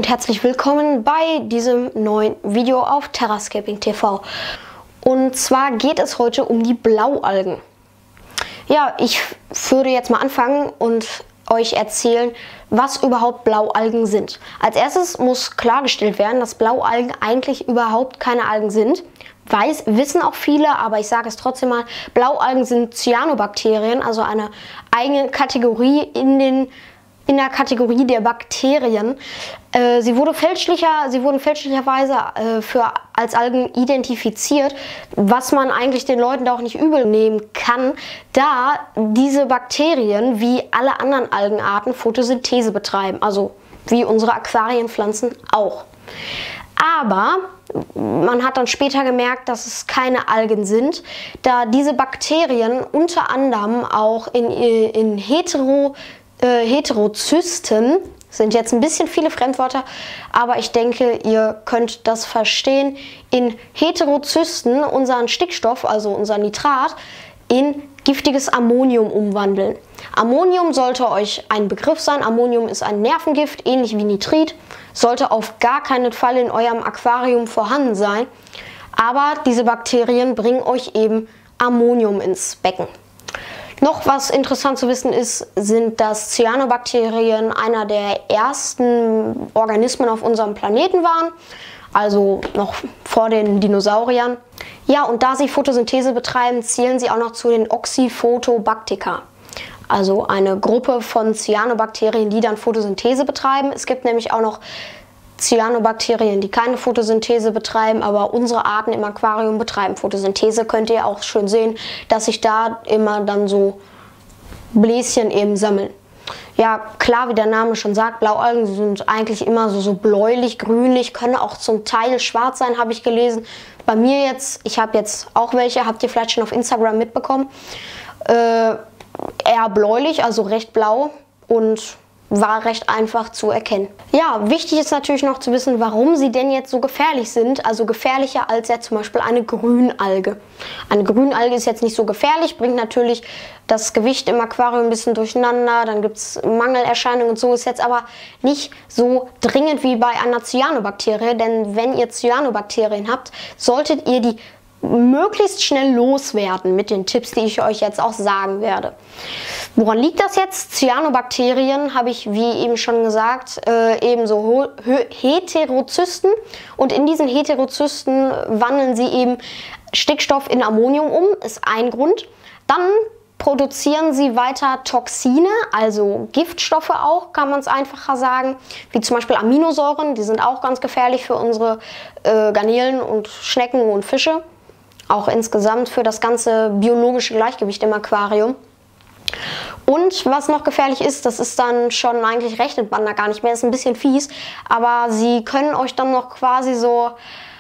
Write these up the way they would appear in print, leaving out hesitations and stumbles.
herzlich willkommen bei diesem neuen Video auf Terrascaping TV. Und zwar geht es heute um die Blaualgen. Ja, ich würde jetzt mal anfangen und euch erzählen, was überhaupt Blaualgen sind. Als erstes muss klargestellt werden, dass Blaualgen eigentlich überhaupt keine Algen sind. Wissen auch viele, aber ich sage es trotzdem mal, Blaualgen sind Cyanobakterien, also eine eigene Kategorie in der Kategorie der Bakterien. Sie wurden fälschlicherweise als Algen identifiziert, was man eigentlich den Leuten da auch nicht übel nehmen kann, da diese Bakterien wie alle anderen Algenarten Photosynthese betreiben, also wie unsere Aquarienpflanzen auch. Aber man hat dann später gemerkt, dass es keine Algen sind, da diese Bakterien unter anderem auch in Heterozysten, sind jetzt ein bisschen viele Fremdwörter, aber ich denke, ihr könnt das verstehen, in Heterozysten unseren Stickstoff, also unser Nitrat, in giftiges Ammonium umwandeln. Ammonium sollte euch ein Begriff sein. Ammonium ist ein Nervengift, ähnlich wie Nitrit, sollte auf gar keinen Fall in eurem Aquarium vorhanden sein. Aber diese Bakterien bringen euch eben Ammonium ins Becken. Noch was interessant zu wissen ist, sind, dass Cyanobakterien einer der ersten Organismen auf unserem Planeten waren, also noch vor den Dinosauriern. Ja, und da sie Photosynthese betreiben, zählen sie auch noch zu den Oxyphotobactica, also eine Gruppe von Cyanobakterien, die dann Photosynthese betreiben. Es gibt nämlich auch noch Cyanobakterien, die keine Photosynthese betreiben, aber unsere Arten im Aquarium betreiben Photosynthese. Könnt ihr auch schön sehen, dass sich da immer dann so Bläschen eben sammeln. Ja, klar, wie der Name schon sagt, Blaualgen sind eigentlich immer so bläulich, grünlich, können auch zum Teil schwarz sein, habe ich gelesen. Bei mir jetzt, ich habe jetzt auch welche, habt ihr vielleicht schon auf Instagram mitbekommen, eher bläulich, also recht blau und war recht einfach zu erkennen. Ja, wichtig ist natürlich noch zu wissen, warum sie denn jetzt so gefährlich sind, also gefährlicher als ja zum Beispiel eine Grünalge. Eine Grünalge ist jetzt nicht so gefährlich, bringt natürlich das Gewicht im Aquarium ein bisschen durcheinander, dann gibt es Mangelerscheinungen und so, ist jetzt aber nicht so dringend wie bei einer Cyanobakterie, denn wenn ihr Cyanobakterien habt, solltet ihr die möglichst schnell loswerden mit den Tipps, die ich euch jetzt auch sagen werde. Woran liegt das jetzt? Cyanobakterien, habe ich wie eben schon gesagt, ebenso Heterozysten, und in diesen Heterozysten wandeln sie eben Stickstoff in Ammonium um, ist ein Grund. Dann produzieren sie weiter Toxine, also Giftstoffe auch, kann man es einfacher sagen, wie zum Beispiel Aminosäuren, die sind auch ganz gefährlich für unsere Garnelen und Schnecken und Fische. Auch insgesamt für das ganze biologische Gleichgewicht im Aquarium. Und was noch gefährlich ist, das ist dann schon, eigentlich rechnet man da gar nicht mehr, ist ein bisschen fies, aber sie können euch dann noch quasi so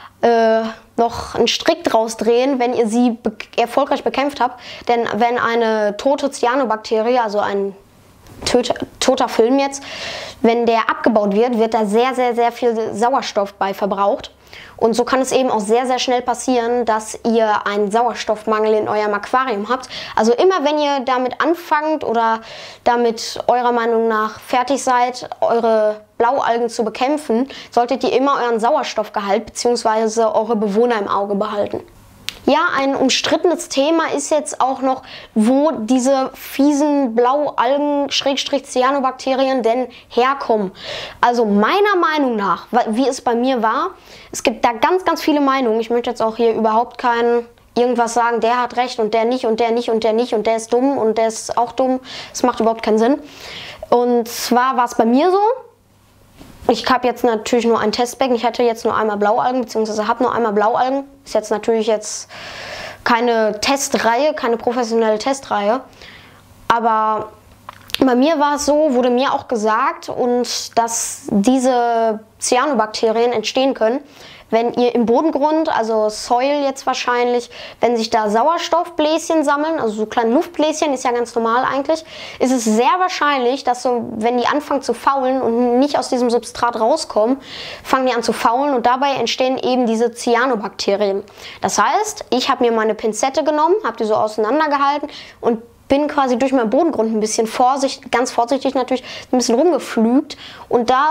noch einen Strick draus drehen, wenn ihr sie erfolgreich bekämpft habt. Denn wenn eine tote Cyanobakterie, also ein toter Film jetzt, wenn der abgebaut wird, wird da sehr, sehr, sehr viel Sauerstoff bei verbraucht. Und so kann es eben auch sehr, sehr schnell passieren, dass ihr einen Sauerstoffmangel in eurem Aquarium habt. Also immer wenn ihr damit anfangt oder damit eurer Meinung nach fertig seid, eure Blaualgen zu bekämpfen, solltet ihr immer euren Sauerstoffgehalt bzw. eure Bewohner im Auge behalten. Ja, ein umstrittenes Thema ist jetzt auch noch, wo diese fiesen Blaualgen-Cyanobakterien denn herkommen. Also meiner Meinung nach, wie es bei mir war, es gibt da ganz, ganz viele Meinungen. Ich möchte jetzt auch hier überhaupt keinen irgendwas sagen, der hat recht und der nicht und der nicht und der nicht und der ist dumm und der ist auch dumm. Das macht überhaupt keinen Sinn. Und zwar war es bei mir so. Ich habe jetzt natürlich nur ein Testbecken, ich hatte jetzt nur einmal Blaualgen, beziehungsweise habe nur einmal Blaualgen. Ist jetzt natürlich jetzt keine Testreihe, keine professionelle Testreihe. Aber bei mir war es so, wurde mir auch gesagt, und dass diese Cyanobakterien entstehen können, wenn ihr im Bodengrund, also Soil jetzt wahrscheinlich, wenn sich da Sauerstoffbläschen sammeln, also so kleine Luftbläschen, ist ja ganz normal eigentlich, ist es sehr wahrscheinlich, dass so, wenn die anfangen zu faulen und nicht aus diesem Substrat rauskommen, fangen die an zu faulen und dabei entstehen eben diese Cyanobakterien. Das heißt, ich habe mir meine Pinzette genommen, habe die so auseinandergehalten und bin quasi durch meinen Bodengrund ein bisschen ganz vorsichtig natürlich, ein bisschen rumgepflügt und da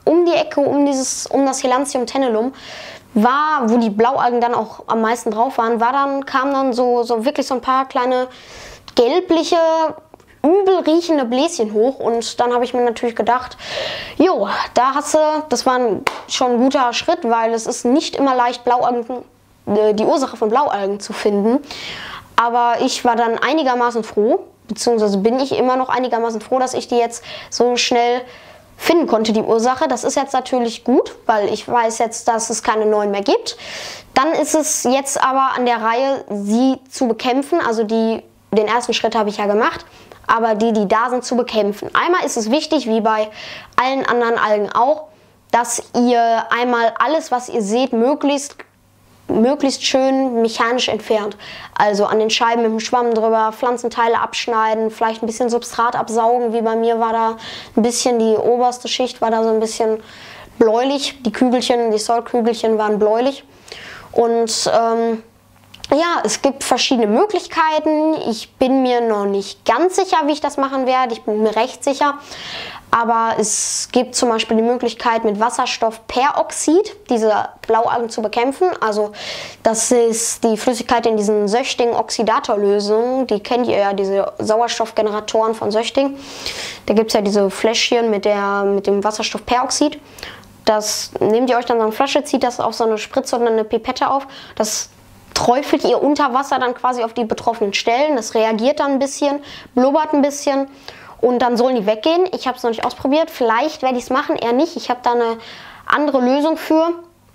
um die Ecke, um das Helantium tenellum, war, wo die Blaualgen dann auch am meisten drauf waren, kamen dann so wirklich so ein paar kleine gelbliche, übel riechende Bläschen hoch. Und dann habe ich mir natürlich gedacht, jo, das war schon ein guter Schritt, weil es ist nicht immer leicht, die Ursache von Blaualgen zu finden. Aber ich war dann einigermaßen froh, beziehungsweise bin ich immer noch einigermaßen froh, dass ich die jetzt so schnell finden konnte, die Ursache. Das ist jetzt natürlich gut, weil ich weiß jetzt, dass es keine neuen mehr gibt. Dann ist es jetzt aber an der Reihe, sie zu bekämpfen. Also den ersten Schritt habe ich ja gemacht, aber die da sind, zu bekämpfen. Einmal ist es wichtig, wie bei allen anderen Algen auch, dass ihr einmal alles, was ihr seht, möglichst schön mechanisch entfernt. Also an den Scheiben mit dem Schwamm drüber, Pflanzenteile abschneiden, vielleicht ein bisschen Substrat absaugen, wie bei mir war da ein bisschen, die oberste Schicht war da so ein bisschen bläulich, die Soil-Kügelchen waren bläulich. Und ja, es gibt verschiedene Möglichkeiten. Ich bin mir noch nicht ganz sicher, wie ich das machen werde. Ich bin mir recht sicher. Aber es gibt zum Beispiel die Möglichkeit, mit Wasserstoffperoxid diese Blaualgen zu bekämpfen. Also das ist die Flüssigkeit in diesen Söchting-Oxidatorlösungen. Die kennt ihr ja, diese Sauerstoffgeneratoren von Söchting. Da gibt es ja diese Fläschchen mit dem Wasserstoffperoxid. Das nehmt ihr euch dann so eine Flasche, zieht das auf so eine Spritze und eine Pipette auf. Das träufelt ihr unter Wasser dann quasi auf die betroffenen Stellen. Das reagiert dann ein bisschen, blubbert ein bisschen. Und dann sollen die weggehen. Ich habe es noch nicht ausprobiert. Vielleicht werde ich es machen, eher nicht. Ich habe da eine andere Lösung für.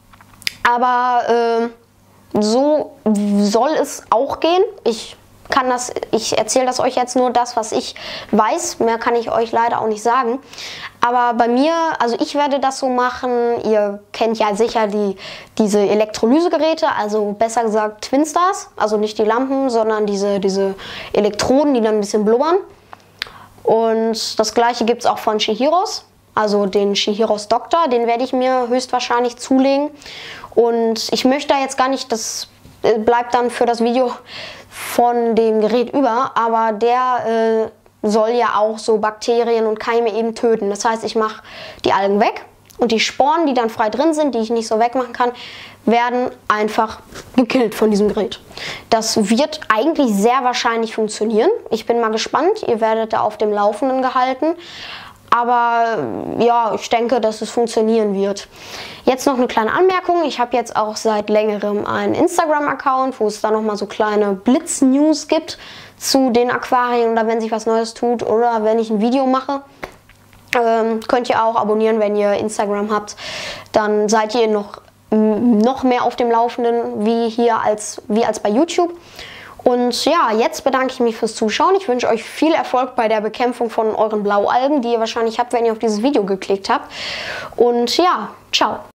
Aber so soll es auch gehen. Ich erzähle das euch jetzt nur das, was ich weiß. Mehr kann ich euch leider auch nicht sagen. Aber bei mir, also ich werde das so machen. Ihr kennt ja sicher diese Elektrolysegeräte, also besser gesagt Twinstars. Also nicht die Lampen, sondern diese Elektroden, die dann ein bisschen blubbern. Und das gleiche gibt es auch von Shihiros, also den Shihiros Doktor, den werde ich mir höchstwahrscheinlich zulegen. Und ich möchte da jetzt gar nicht, das bleibt dann für das Video von dem Gerät über, aber der soll ja auch so Bakterien und Keime eben töten. Das heißt, ich mache die Algen weg und die Sporen, die dann frei drin sind, die ich nicht so wegmachen kann, werden einfach gekillt von diesem Gerät. Das wird eigentlich sehr wahrscheinlich funktionieren. Ich bin mal gespannt. Ihr werdet da auf dem Laufenden gehalten. Aber ja, ich denke, dass es funktionieren wird. Jetzt noch eine kleine Anmerkung. Ich habe jetzt auch seit längerem einen Instagram-Account, wo es da nochmal so kleine Blitz-News gibt zu den Aquarien oder wenn sich was Neues tut oder wenn ich ein Video mache. Könnt ihr auch abonnieren, wenn ihr Instagram habt. Dann seid ihr noch mehr auf dem Laufenden wie als bei YouTube. Und ja, jetzt bedanke ich mich fürs Zuschauen. Ich wünsche euch viel Erfolg bei der Bekämpfung von euren Blaualgen, die ihr wahrscheinlich habt, wenn ihr auf dieses Video geklickt habt. Und ja, ciao.